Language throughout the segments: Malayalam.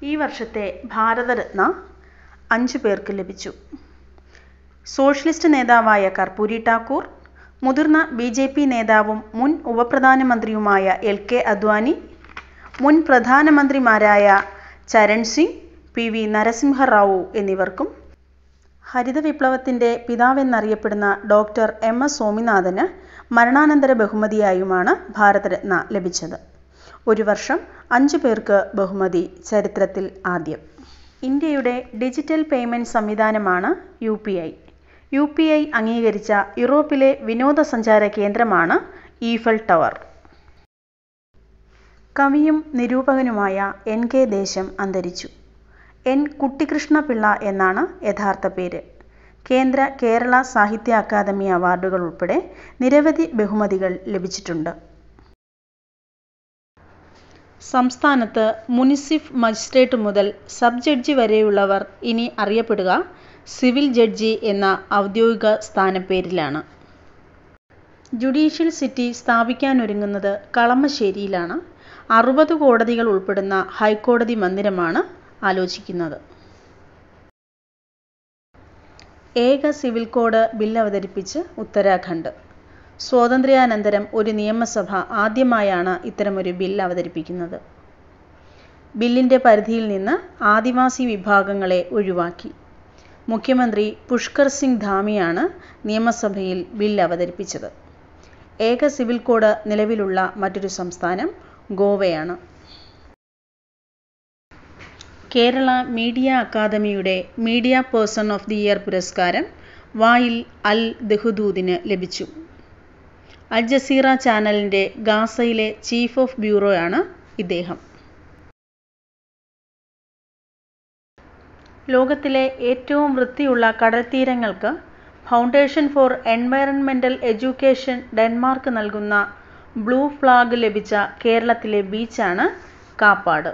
ഈ വർഷത്തെ ഭാരതരത്ന 5 പേർക്ക് ലഭിച്ചു. സോഷ്യലിസ്റ്റ് നേതാവായ കർപ്പൂരി ഠാക്കൂർ, മുതിർന്ന BJP നേതാവും മുൻ ഉപപ്രധാനമന്ത്രിയുമായ LK അദ്വാനി, മുൻ പ്രധാനമന്ത്രിമാരായ ചരൺ സിംഗ്, PV നരസിംഹ റാവു എന്നിവർക്കും ഹരിത വിപ്ലവത്തിൻ്റെ പിതാവെന്നറിയപ്പെടുന്ന ഡോക്ടർ MS സ്വാമിനാഥന് മരണാനന്തര ബഹുമതിയായുമാണ് ഭാരതരത്ന ലഭിച്ചത്. ഒരു വർഷം 5 പേർക്ക് ബഹുമതി ചരിത്രത്തിൽ ആദ്യം. ഇന്ത്യയുടെ ഡിജിറ്റൽ പേയ്മെന്റ് സംവിധാനമാണ് UPI. UPI അംഗീകരിച്ച യൂറോപ്പിലെ വിനോദസഞ്ചാര കേന്ദ്രമാണ് ഈഫൽ ടവർ. കവിയും നിരൂപകനുമായ NK ദേശം അന്തരിച്ചു. N. കുട്ടിക്കൃഷ്ണപിള്ള എന്നാണ് യഥാർത്ഥ പേര്. കേരള സാഹിത്യ അക്കാദമി അവാർഡുകൾ ഉൾപ്പെടെ നിരവധി ബഹുമതികൾ ലഭിച്ചിട്ടുണ്ട്. സംസ്ഥാനത്ത് മുനിസിഫ് മജിസ്ട്രേറ്റ് മുതൽ സബ് ജഡ്ജി വരെയുള്ളവർ ഇനി അറിയപ്പെടുക സിവിൽ ജഡ്ജി എന്ന ഔദ്യോഗിക സ്ഥാനപ്പേരിലാണ്. Judicial city സ്ഥാപിക്കാനൊരുങ്ങുന്നത് കളമശ്ശേരിയിലാണ്. 60 കോടതികൾ ഉൾപ്പെടുന്ന ഹൈക്കോടതി മന്ദിരമാണ് ആലോചിക്കുന്നത്. ഏക സിവിൽ കോഡ് ബിൽ അവതരിപ്പിച്ച് ഉത്തരാഖണ്ഡ്. സ്വാതന്ത്ര്യാനന്തരം ഒരു നിയമസഭ ആദ്യമായാണ് ഇത്തരമൊരു ബിൽ അവതരിപ്പിക്കുന്നത്. ബില്ലിൻ്റെ പരിധിയിൽ നിന്ന് ആദിവാസി വിഭാഗങ്ങളെ ഒഴിവാക്കി. മുഖ്യമന്ത്രി പുഷ്കർ സിംഗ് ധാമിയാണ് നിയമസഭയിൽ ബിൽ അവതരിപ്പിച്ചത്. ഏക സിവിൽ കോഡ് നിലവിലുള്ള മറ്റൊരു സംസ്ഥാനം ഗോവയാണ്. കേരള മീഡിയ അക്കാദമിയുടെ media person of the year പുരസ്കാരം വായിൽ അൽ ദഹ്ദൂദിന് ലഭിച്ചു. അൽ ജസീറ ചാനലിൻ്റെ ഗാസയിലെ ചീഫ് ഓഫ് ബ്യൂറോയാണ് ഇദ്ദേഹം. ലോകത്തിലെ ഏറ്റവും വൃത്തിയുള്ള കടൽത്തീരങ്ങൾക്ക് foundation for environmental education Denmark നൽകുന്ന ബ്ലൂ ഫ്ലാഗ് ലഭിച്ച കേരളത്തിലെ ബീച്ചാണ് Kappad.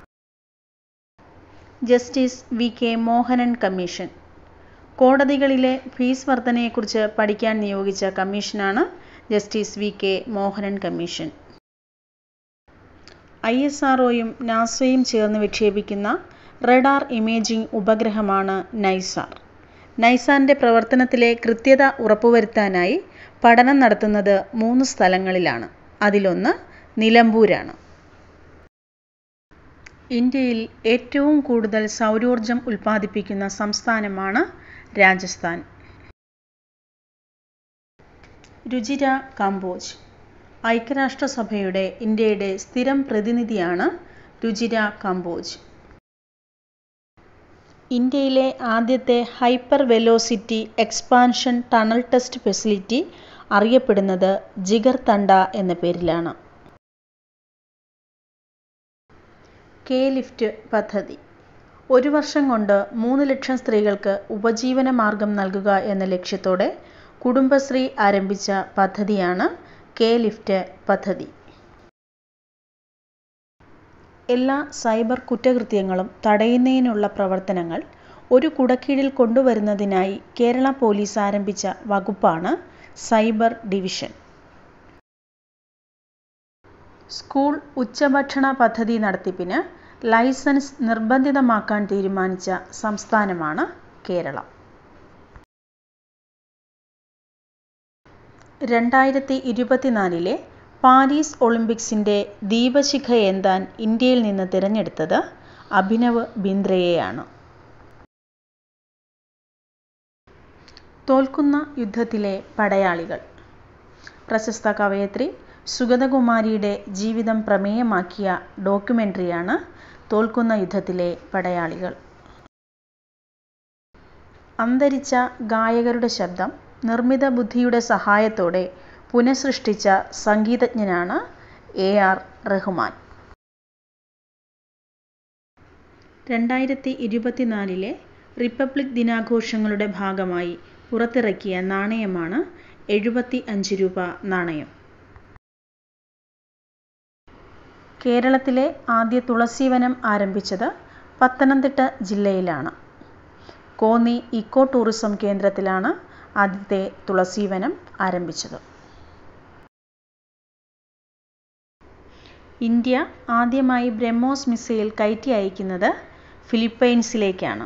Justice VK Mohanan commission. കോടതികളിലെ ഫീസ് വർധനയെക്കുറിച്ച് പഠിക്കാൻ നിയോഗിച്ച കമ്മീഷനാണ് ജസ്റ്റിസ് VK മോഹനൻ കമ്മീഷൻ. ISROയും നാസയും ചേർന്ന് വിക്ഷേപിക്കുന്ന റഡാർ ഇമേജിംഗ് ഉപഗ്രഹമാണ് നൈസാർ. നൈസാറിൻ്റെ പ്രവർത്തനത്തിലെ കൃത്യത ഉറപ്പുവരുത്താനായി പഠനം നടത്തുന്നത് 3 സ്ഥലങ്ങളിലാണ്. അതിലൊന്ന് നിലമ്പൂരാണ്. ഇന്ത്യയിൽ ഏറ്റവും കൂടുതൽ സൗരോർജം ഉൽപ്പാദിപ്പിക്കുന്ന സംസ്ഥാനമാണ് രാജസ്ഥാൻ. രുചിര കാംബോജ്. ഐക്യരാഷ്ട്രസഭയുടെ ഇന്ത്യയുടെ സ്ഥിരം പ്രതിനിധിയാണ് രുചിര കാംബോജ്. ഇന്ത്യയിലെ ആദ്യത്തെ hyper velocity expansion tunnel test facility അറിയപ്പെടുന്നത് ജിഗർ തണ്ട എന്ന പേരിലാണ്. K-ലിഫ്റ്റ് പദ്ധതി. ഒരു വർഷം കൊണ്ട് 3 ലക്ഷം സ്ത്രീകൾക്ക് ഉപജീവന മാർഗം നൽകുക എന്ന ലക്ഷ്യത്തോടെ കുടുംബശ്രീ ആരംഭിച്ച പദ്ധതിയാണ് K-ലിഫ്റ്റ് പദ്ധതി. എല്ലാ സൈബർ കുറ്റകൃത്യങ്ങളും തടയുന്നതിനുള്ള പ്രവർത്തനങ്ങൾ ഒരു കുടക്കീഴിൽ കൊണ്ടുവരുന്നതിനായി കേരള പോലീസ് ആരംഭിച്ച വകുപ്പാണ് സൈബർ ഡിവിഷൻ. സ്കൂൾ ഉച്ചഭക്ഷണ പദ്ധതി നടത്തിപ്പിന് ലൈസൻസ് നിർബന്ധിതമാക്കാൻ തീരുമാനിച്ച സംസ്ഥാനമാണ് കേരളം. 2024 പാരീസ് ഒളിമ്പിക്സിൻ്റെ ദീപശിഖ ഏന്താൻ ഇന്ത്യയിൽ നിന്ന് തിരഞ്ഞെടുത്തത് അഭിനവ് ബിന്ദ്രയെയാണ്. തോൽക്കുന്ന യുദ്ധത്തിലെ പടയാളികൾ. പ്രശസ്ത കവയത്രി സുഗതകുമാരിയുടെ ജീവിതം പ്രമേയമാക്കിയ ഡോക്യുമെൻ്ററിയാണ് തോൽക്കുന്ന യുദ്ധത്തിലെ പടയാളികൾ. അന്തരിച്ച ഗായകരുടെ ശബ്ദം നിർമ്മിത ബുദ്ധിയുടെ സഹായത്തോടെ പുനഃസൃഷ്ടിച്ച സംഗീതജ്ഞനാണ് AR റഹ്മാൻ. 2024 റിപ്പബ്ലിക് ദിനാഘോഷങ്ങളുടെ ഭാഗമായി പുറത്തിറക്കിയ നാണയമാണ് 75 രൂപ നാണയം. കേരളത്തിലെ ആദ്യ തുളസീവനം ആരംഭിച്ചത് പത്തനംതിട്ട ജില്ലയിലാണ്. കോന്നി ഇക്കോ ടൂറിസം കേന്ദ്രത്തിലാണ് ആദ്യത്തെ തുളസീവനം ആരംഭിച്ചത്. ഇന്ത്യ ആദ്യമായി ബ്രഹ്മോസ് മിസൈൽ കയറ്റി അയക്കുന്നത് ഫിലിപ്പൈൻസിലേക്കാണ്.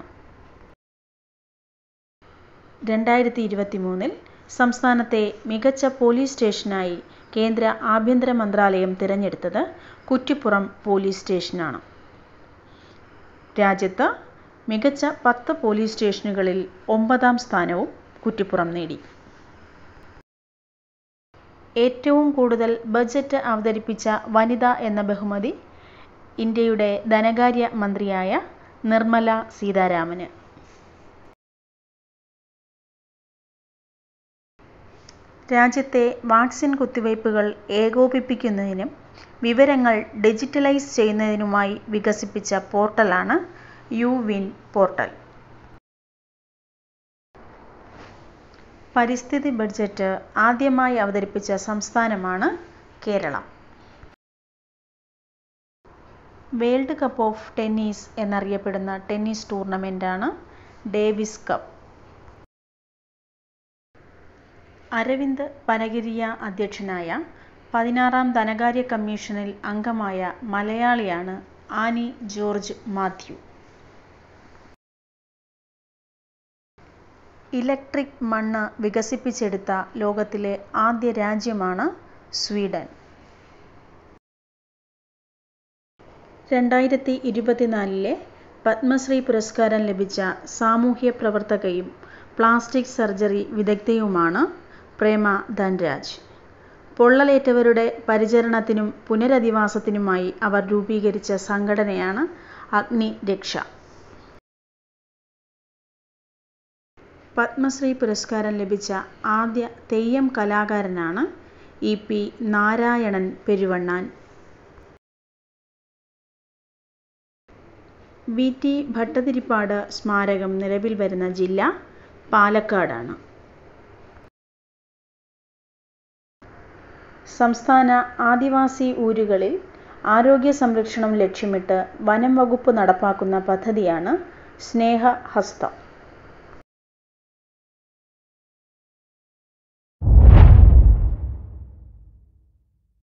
2023 സംസ്ഥാനത്തെ മികച്ച പോലീസ് സ്റ്റേഷനായി കേന്ദ്ര ആഭ്യന്തര മന്ത്രാലയം തിരഞ്ഞെടുത്തത് കുറ്റിപ്പുറം പോലീസ് സ്റ്റേഷനാണ്. രാജ്യത്ത് മികച്ച 10 പോലീസ് സ്റ്റേഷനുകളിൽ 9ാം സ്ഥാനവും കുറ്റിപ്പുറം നേടി. ഏറ്റവും കൂടുതൽ ബജറ്റ് അവതരിപ്പിച്ച വനിത എന്ന ബഹുമതി ഇന്ത്യയുടെ ധനകാര്യ മന്ത്രിയായ നിർമ്മല സീതാരാമന്. രാജ്യത്തെ വാക്സിൻ കുത്തിവയ്പ്പുകൾ ഏകോപിപ്പിക്കുന്നതിനും വിവരങ്ങൾ ഡിജിറ്റലൈസ് ചെയ്യുന്നതിനുമായി വികസിപ്പിച്ച പോർട്ടലാണ് യു-വിൻ പോർട്ടൽ. പരിസ്ഥിതി ബഡ്ജറ്റ് ആദ്യമായി അവതരിപ്പിച്ച സംസ്ഥാനമാണ് Keralam. World cup of tennis എന്നറിയപ്പെടുന്ന ടെന്നീസ് ടൂർണമെന്റാണ് ഡേവിസ് കപ്പ്. അരവിന്ദ് പനഗിരിയ അധ്യക്ഷനായ 16ാം ധനകാര്യ കമ്മീഷനിൽ അംഗമായ മലയാളിയാണ് ആനി ജോർജ് മാത്യു. ഇലക്ട്രിക് മണ്ണ് വികസിപ്പിച്ചെടുത്ത ലോകത്തിലെ ആദ്യ രാജ്യമാണ് സ്വീഡൻ. 2024 പത്മശ്രീ പുരസ്കാരം ലഭിച്ച സാമൂഹ്യ പ്രവർത്തകയും പ്ലാസ്റ്റിക് സർജറി വിദഗ്ധയുമാണ് പ്രേമ ധൻരാജ്. പൊള്ളലേറ്റവരുടെ പരിചരണത്തിനും പുനരധിവാസത്തിനുമായി അവർ രൂപീകരിച്ച സംഘടനയാണ് അഗ്നിരക്ഷ. പത്മശ്രീ പുരസ്കാരം ലഭിച്ച ആദ്യ തെയ്യം കലാകാരനാണ് ഇ.പി. നാരായണൻ പെരുവണ്ണാൻ. വി.ടി. ഭട്ടതിരിപ്പാട് സ്മാരകം നിലവിൽ വരുന്ന ജില്ല പാലക്കാടാണ്. സംസ്ഥാന ആദിവാസി ഊരുകളിൽ ആരോഗ്യ സംരക്ഷണം ലക്ഷ്യമിട്ട് വനം വകുപ്പ് നടപ്പാക്കുന്ന പദ്ധതിയാണ് സ്നേഹഹസ്തം.